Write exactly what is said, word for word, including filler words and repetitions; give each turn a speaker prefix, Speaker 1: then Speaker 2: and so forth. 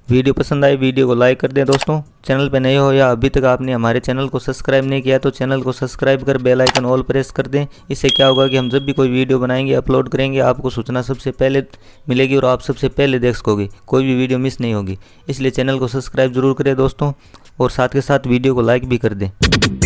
Speaker 1: Video पसंद आए video को लाइक कर दें दोस्तों। चैनल पे नए हो या अभी तक आपने हमारे चैनल को सब्सक्राइब नहीं किया तो चैनल को सब्सक्राइब कर बेल आइकन ऑल प्रेस कर दें। इससे क्या होगा कि हम जब भी कोई वीडियो बनाएंगे अपलोड करेंगे आपको सूचना सबसे पहले मिलेगी और आप सबसे पहले देख सकोगे, कोई भी वीडियो मिस नहीं होगी। इसलिए चैनल को सब्सक्राइब जरूर करें दोस्तों और साथ के साथ वीडियो को लाइक भी कर दें।